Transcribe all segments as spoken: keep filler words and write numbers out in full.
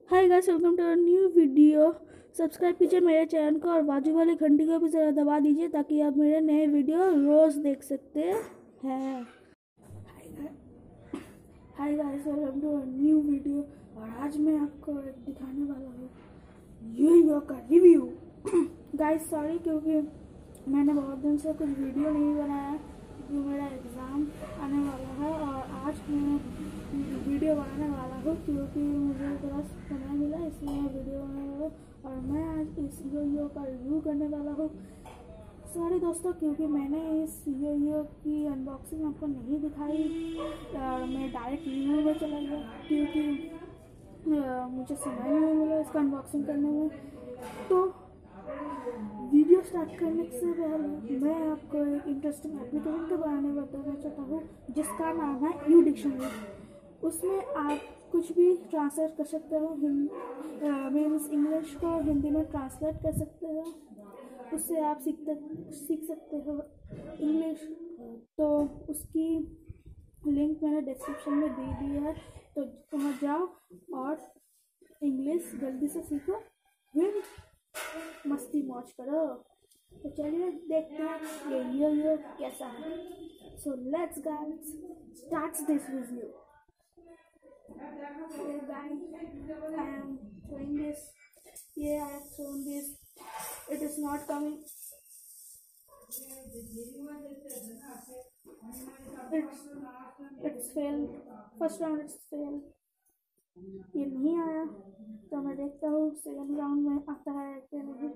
Hi guys, welcome to new video. Subscribe कीजिए मेरे channel को और बाजू वाली घंटी को भी ज़रा दबा दीजिए ताकि आप मेरे नए वीडियो रोज़ देख सकते हैं। Hi guys, welcome to new video. और आज मैं आपको एक दिखाने वाला हूँ योयो का रिव्यू। गाइस सॉरी, क्योंकि मैंने बहुत दिन से कुछ वीडियो नहीं बनाया क्योंकि मेरा एग्ज़ाम आने वाला है और आज मैं वीडियो बनाने वाला हूँ क्योंकि मुझे थोड़ा समय मिला, इसलिए मैं वीडियो बनाने वाला हूँ और मैं आज इस योयो का रिव्यू करने वाला हूँ। सॉरी दोस्तों, क्योंकि मैंने इस योयो की अनबॉक्सिंग आपको नहीं दिखाई और मैं डायरेक्ट रिव्यू में चला गया क्योंकि मुझे समय नहीं मिला इसका अनबॉक्सिंग करने में। तो वीडियो स्टार्ट करने से पहले मैं आपको एक इंटरेस्टिंग एप्लीकेशन के बारे में बताना चाहता हूँ जिसका नाम है यू डिक्शनरी। उसमें आप कुछ भी ट्रांसलेट कर सकते हो, मीन्स इंग्लिश को हिंदी में ट्रांसलेट कर सकते हो। उससे आप सीखते सीख सकते हो इंग्लिश। तो उसकी लिंक मैंने डिस्क्रिप्शन में दे दी है, तो वहाँ जाओ और इंग्लिश जल्दी से सीखो, फिर मस्ती मौज करो। तो चलिए देखते हैं ये योयो कैसा है। So let's guys start this review. Okay guys, I am showing this. Yeah, I have shown this. It is not coming. It's it's failed. First round it's failed. ये नहीं आया, तो मैं देखता हूँ सेकंड राउंड में आता है कि नहीं।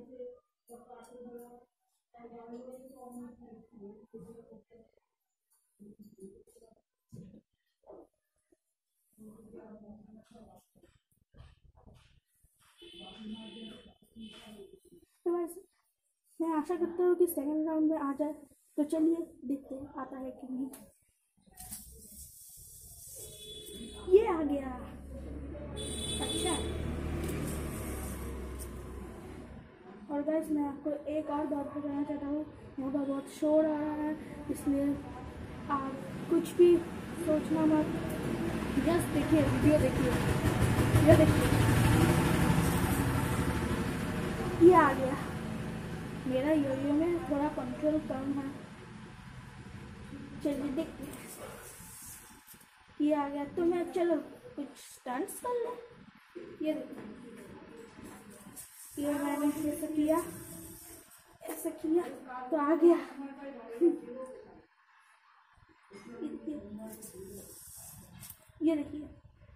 तो बस मैं आशा करता हूँ कि सेकंड राउंड में आ जाए। तो चलिए देखते हैं आता है कि नहीं। ये आ गया। अच्छा, और गाइस मैं आपको एक और बात बताना चाहता हूँ। यहाँ पर बहुत शोर आ रहा है, इसलिए आप कुछ भी सोचना मत, जस्ट देखिए वीडियो, देखिए ये देखिए ये आ गया। मेरा योयो में थोड़ा कंट्रोल कम है। चलिए देखते हैं। ये आ गया, तो मैं चलो कुछ स्टंट्स कर ले। ये ये मैंने ऐसा किया, ऐसा किया तो आ गया। ये देखिए,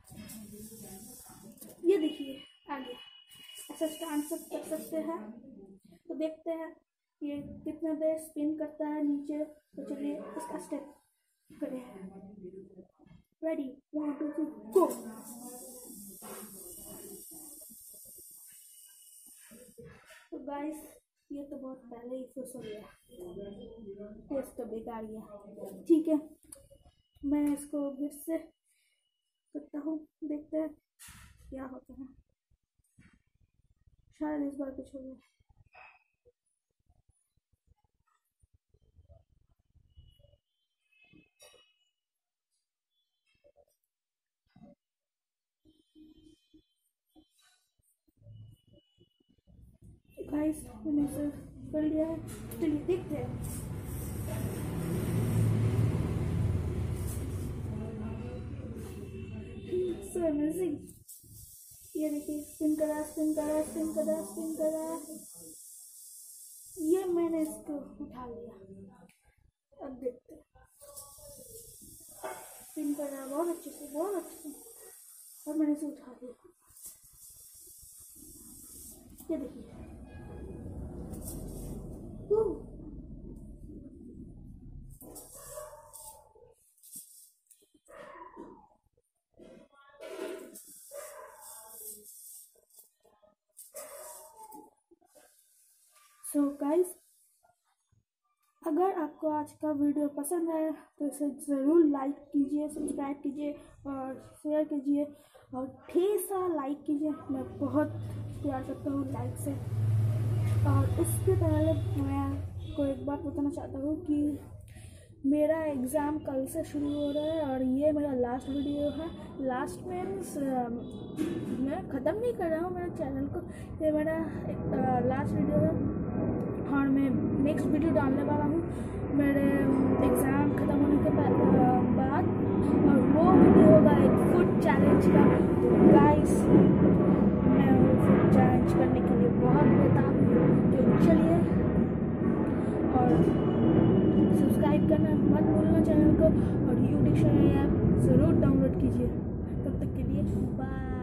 ये देखिए आ गया। ऐसा स्टंट सब कर सकते हैं। तो देखते हैं ये कितना देर स्पिन करता है नीचे। तो चलिए इसका स्टेप करें। Ready, one two three go. तो गाइस ये तो बहुत पहले ही खुश हो गया, ये तो बेकार गया। ठीक है, मैं इसको फिर से करता हूँ, देखते हैं क्या होता है। शायद इस बार कुछ हो गया। गाइस मैंने इसे कर लिया है, चलिए देखते हैं। So amazing. ये देखिए स्पिन करा, स्पिन करा, स्पिन करा, स्पिन करा। ये मैंने इसको उठा लिया। अब देखते हैं। स्पिन करा बहुत अच्छे से, बहुत अच्छे से, और मैंने इसे उठा लिया। ये देखिए, सो गाइस अगर आपको आज का वीडियो पसंद आया तो इसे ज़रूर लाइक कीजिए, सब्सक्राइब कीजिए और शेयर कीजिए और ढेर सारा लाइक कीजिए। मैं बहुत प्यार करता हूँ लाइक से। और उसके पहले मैं आपको एक बात बताना चाहता हूँ कि मेरा एग्ज़ाम कल से शुरू हो रहा है और ये मेरा लास्ट वीडियो है। लास्ट मीन्स मैं ख़त्म नहीं कर रहा हूँ मेरे चैनल को, ये मेरा लास्ट वीडियो है और मैं नेक्स्ट वीडियो डालने वाला हूँ मेरे एग्ज़ाम ख़त्म होने के बाद, और वो वीडियो होगा एक फूड चैलेंज का। तो गाइस मैं वो फूड चैलेंज करने के लिए बहुत बेताब हूँ, तो चलिए और सब्सक्राइब करना मत भूलना चैनल को, और यूट्यूब ऐप ज़रूर डाउनलोड कीजिए। तब तक के लिए बाय।